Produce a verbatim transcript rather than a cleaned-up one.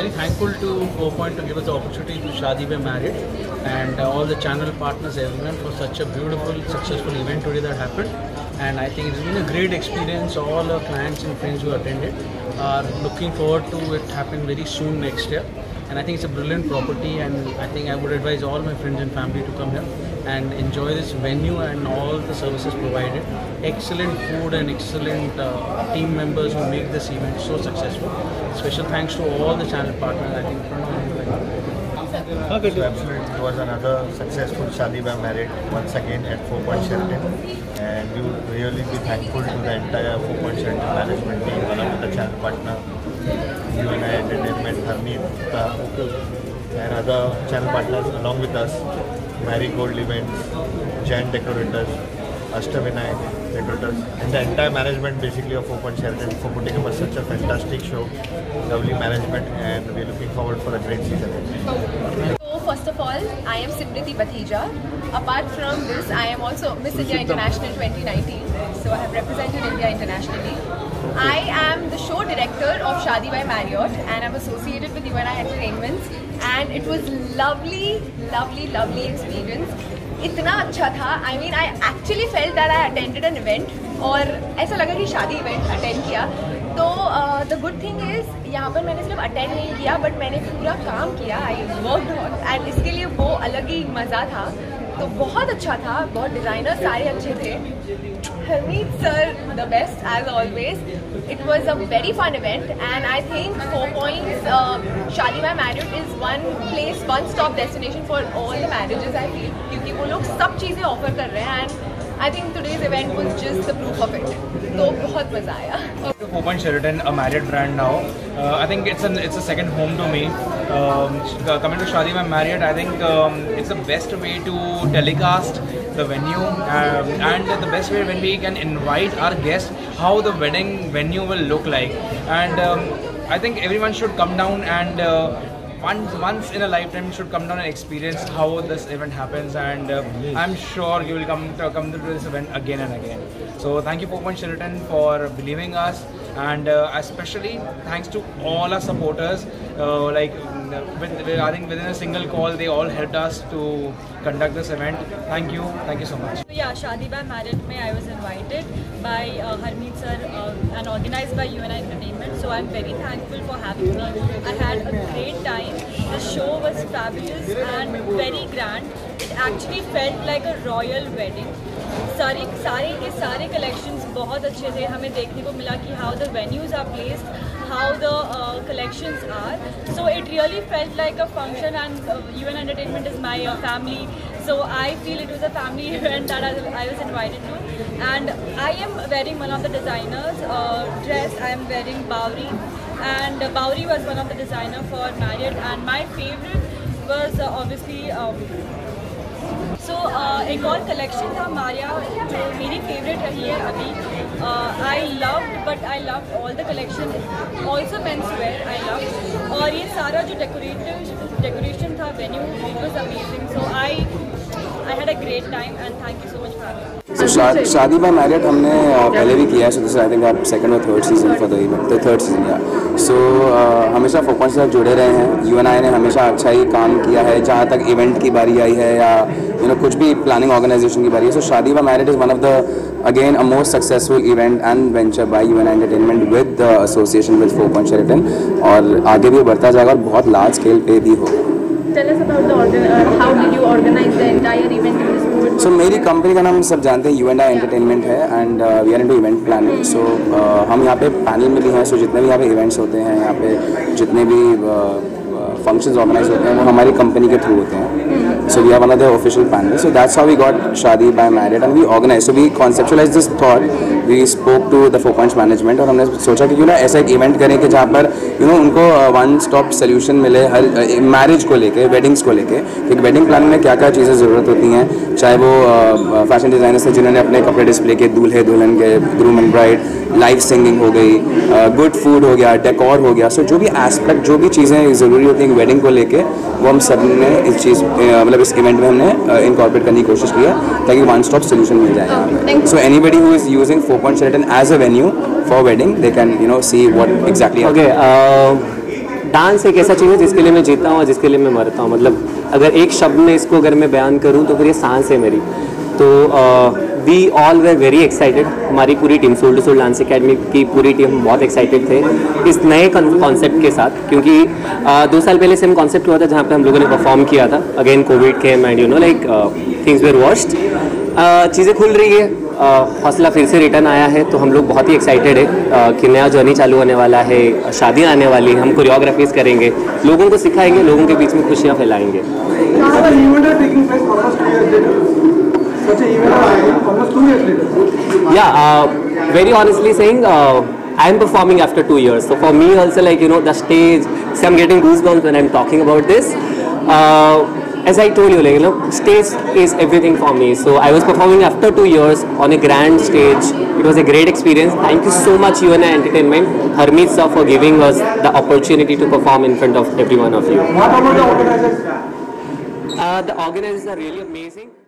very thankful to Four Point to give us the opportunity to Shaadi by Marriott and uh, all the channel partners, everyone, for such a beautiful, successful event today that happened. And I think it's been a great experience. All our clients and friends who attended are looking forward to it happen very soon next year. And I think it's a brilliant property, and I think I would advise all my friends and family to come here and enjoy this venue and all the services provided. Excellent food and excellent uh, team members who make this event so successful. Special thanks to all the channel partners. I think okay, so absolutely, it was another successful Shaadi by Marriott once again at Four Point Sheraton, and we would really be thankful to the entire Four Point Sheraton management team, along with the channel partner U N I Entertainment, Harmeet, and other channel partners along with us, Marigold Events, Giant Decorators, Ashtavinay Decorators, and the entire management basically of Four Point Sheraton for putting up such a fantastic show. Lovely management, and we're looking forward for a great season. So first of all, I am Simriti Bathija. Apart from this, I am also Miss India International twenty nineteen. So I have represented India internationally. I am the show director of Shaadi by Marriott, and I'm associated with U N I Entertainments. And it was lovely, lovely, lovely experience. इतना अच्छा था. I mean, I actually felt that I attended an event, और ऐसा लगा कि शादी event attend किया. तो द गुड थिंग इज़ यहाँ पर मैंने सिर्फ अटेंड नहीं किया, बट मैंने पूरा काम किया. आई वर्कड ऑन, एंड इसके लिए वो अलग ही मज़ा था. तो बहुत अच्छा था. बहुत डिज़ाइनर सारे अच्छे थे. Harmeet sir the best as always. It was a very fun event, and I think Four Points uh, Shaadi by Marriott is one place, one stop destination for all the marriages, I feel, क्योंकि वो लोग सब चीज़ें offer कर रहे हैं. And I think today's event was just the proof of it. तो बहुत मज़ा आया. Four Point Sheraton, a Marriott brand now. Uh, I think it's an it's a second home to me. Um, coming to Shaadi by Marriott, I think um, it's the best way to telecast the venue, um, and the best way when we can invite our guests how the wedding venue will look like. And um, I think everyone should come down and uh, once once in a lifetime should come down and experience how this event happens. And uh, I'm sure you will come to come to this event again and again. So thank you Four Point Sheraton for believing us, and uh, especially thanks to all our supporters. Uh, like with, with, I think within a single call they all helped us to conduct this event. Thank you, thank you so much. Yeah, Shaadi by Marriott mein I was invited by uh, Harmeet sir uh, and organized by U N I Entertainment. So I'm very thankful for having me. I had a great time. The show was fabulous and very grand. It actually felt like a royal wedding. सारे सारे के सारे collections बहुत अच्छे थे. हमें देखने को मिला कि how the venues are placed, how the uh, collections are. So it really felt like a function, and uh, U N Entertainment is my uh, family. So I feel it was a family event that I, I was invited to. And I am wearing one of the designers' uh, dress. I am wearing Bowry, and uh, Bowry was one of the designer for Marriott. And my favorite was uh, obviously. Um, so so, uh, एक और collection था मारिया जो मेरी favourite रही है अभी. I love but I love all the collection, also men's wear I love. और ये सारा जो डेकोरेटिव डेकोरेशन था venue, it was amazing. So I I had a great time, and thank you so much for. So शादी by Marriott हमने uh, पहले भी किया है. सो दिस आई थिंक आप सेकंड और third season for the event, the third season yeah. So हमेशा four point से साथ जुड़े रहे हैं. यू एन आई ने हमेशा अच्छा ही काम किया है जहाँ तक इवेंट की बारी आई है, या यू नो कुछ भी प्लानिंग ऑर्गेनाइजेशन की बारी है. सो शादी by Marriott is one of the again a most successful event and venture by U N I entertainment with the association with Four Point Sheraton, और आगे भी बढ़ता जाएगा और बहुत लार्ज स्केल पे भी होगा. Tell us about the organ, uh, how did you organize the entire event in this mood? So so, मेरी कंपनी का नाम सब जानते हैं, यू एन आई एंटरटेनमेंट है, and we are into event planning. So हम यहाँ पे पैनल में भी हैं. सो so, जितने भी यहाँ पे इवेंट्स होते हैं, यहाँ पे जितने भी फंक्शंस ऑर्गेनाइज होते हैं वो हमारी कंपनी के थ्रू होते हैं. So we are one of the official panel. So that's how we got शादी by Marriott, and we organise. So we conceptualise this thought, we spoke to the Four Points management, और हमने सोचा कि क्यों ना ऐसा एक इवेंट करें कि जहाँ पर यू नो उनको वन स्टॉप सोल्यूशन मिले हर मैरिज को लेके, वेडिंग्स को लेके. कि वेडिंग प्लान में क्या क्या चीज़ें ज़रूरत होती हैं, चाहे वो फैशन डिज़ाइनर्स थे जिन्होंने अपने कपड़े डिस्प्ले किए, दूल्हे दुल्हन के, groom and bride, live singing हो गई, गुड फूड हो गया, डेकोर हो गया. सो so, जो भी एस्पेक्ट, जो भी चीज़ें ज़रूरी होती हैं वेडिंग को लेके, वो हम सब ने इस चीज़ मतलब इस इवेंट में हमने इनकॉर्पोरेट करने की कोशिश की है ताकि वन स्टॉप सोल्यूशन मिल जाए यहाँ पे. So anybody who is using Four Point Sheraton as a venue for wedding, they can you know see what exactly. Okay, dance एक ऐसा चीज़ है जिसके लिए मैं जीता हूँ और जिसके लिए मैं मरता हूँ. मतलब अगर एक शब्द में इसको अगर मैं बयान करूँ तो फिर ये सांस है मेरी. तो we all were very excited. हमारी पूरी team, soul to soul dance academy की पूरी टीम बहुत एक्साइटेड थे इस नए कॉन्सेप्ट के साथ, क्योंकि uh, दो साल पहले सेम कॉन्सेप्ट हुआ था जहाँ पे हम लोगों ने परफॉर्म किया था. Again Covid came and you know like things were worst. चीज़ें खुल रही है, uh, हौसला फिर से रिटर्न आया है, तो हम लोग बहुत ही एक्साइटेड है uh, कि नया जर्नी चालू होने वाला है. शादियाँ आने वाली हैं, हम कोरियोग्राफीज करेंगे, लोगों को सिखाएंगे, लोगों के बीच में खुशियाँ फैलाएंगे. Such an event almost two years later. Yeah, uh, very honestly saying, uh, I am performing after two years. So for me also, like, you know, the stage, see, I'm getting goosebumps when I'm talking about this. Uh, as I told you, like, you know, stage is everything for me. So I was performing after two years on a grand stage. It was a great experience. Thank you so much, U N I Entertainment, Harmeet sir, for giving us the opportunity to perform in front of every one of you. What about the organizers? Uh, the organizers are really amazing.